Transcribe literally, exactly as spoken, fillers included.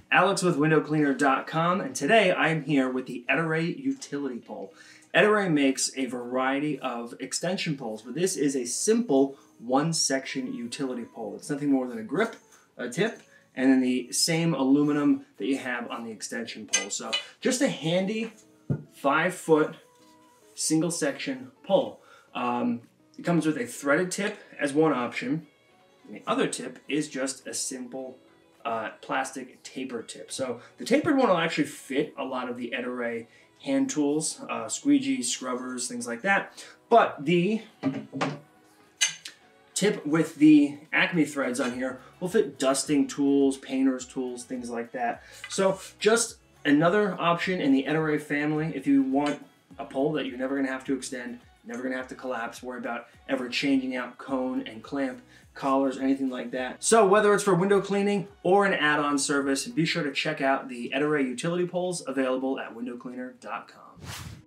Alex with window cleaner dot com, and today I'm here with the Ettore utility pole. Ettore makes a variety of extension poles, but this is a simple one-section utility pole. It's nothing more than a grip, a tip, and then the same aluminum that you have on the extension pole. So just a handy five-foot single-section pole. Um, it comes with a threaded tip as one option, and the other tip is just a simple Uh, plastic taper tip. So the tapered one will actually fit a lot of the Ettore hand tools, uh, squeegees, scrubbers, things like that. But the tip with the Acme threads on here will fit dusting tools, painter's tools, things like that. So just another option in the Ettore family if you want a pole that you're never going to have to extend, never going to have to collapse, worry about ever changing out cone and clamp collars, anything like that. So whether it's for window cleaning or an add-on service, be sure to check out the Ettore utility poles available at window cleaner dot com.